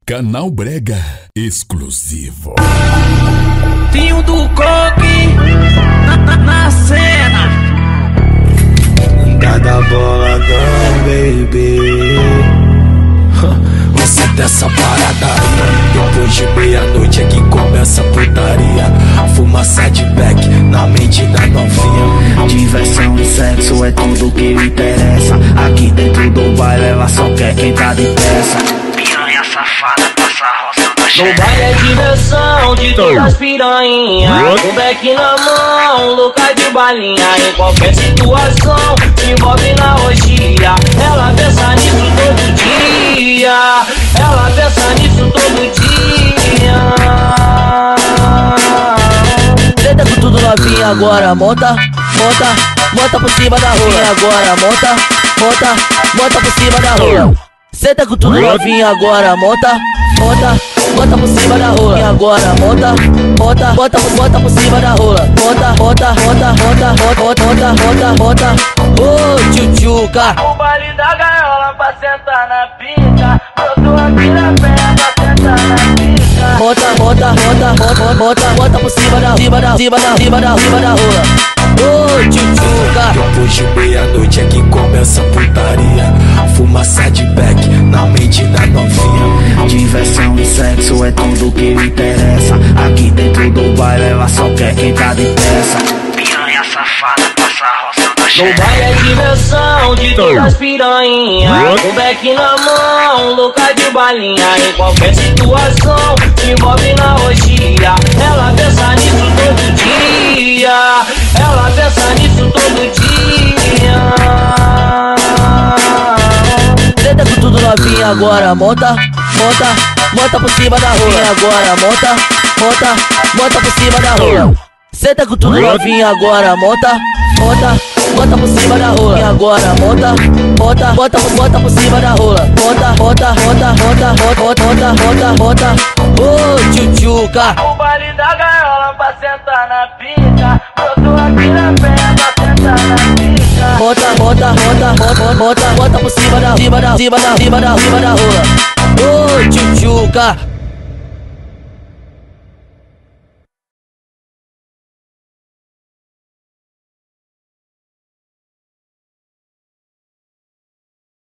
Canal Brega exclusivo. Tinho do Coque na cena. Cada boladão, baby. Você dessa parada aí. Depois de meia-noite é que começa a putaria. Fumaça de back na mente da novinha. Diversão e sexo é tudo que lhe interessa. Aqui dentro do baile ela só quer quem tá de peça. Piranha safada, passa roça na No xereca. baile é diversão de todas as piranhas. Com beck na mão, louca de balinha. Em qualquer situação, se envolve na orgia. Ela pensa nisso todo dia. Ela pensa nisso todo dia. Deita com tudo novinha agora, monta por cima da rola. Agora, monta por cima da rola. Senta com tudo novinha agora, monta por cima da rola. E agora, bota por cima da rola. Monta. Ô, tchutchuca. O baile da gaiola pra sentar na pica. Botou aqui na perna pra sentar na pica. Bota por cima da rola. Ô, tchutchuca. Depois de meia-noite é que começa a putaria. Fumaça de back na mente da novinha. Diversão e sexo é tudo que lhe interessa. Aqui dentro do baile ela só quer quem tá de peça. Piranha safada, passa roça na No xereca. baile é diversão de todas as piranhas. Com beck na mão, louca de balinha. Em qualquer situação, se envolve na orgia. Ela pensa nisso todo dia. Ela pensa nisso todo dia. Deita com tudo novinha agora, monta por cima da rola. E agora, monta por cima da rola. Senta com tudo novinha agora, monta por cima da rola. E agora, bota por cima da rola. Monta. Ô, tchutchuca. O baile da gaiola pra sentar na pica. Botou aqui na perna pra sentar na pica. Bota por cima da rola. Ô, tchutchuca.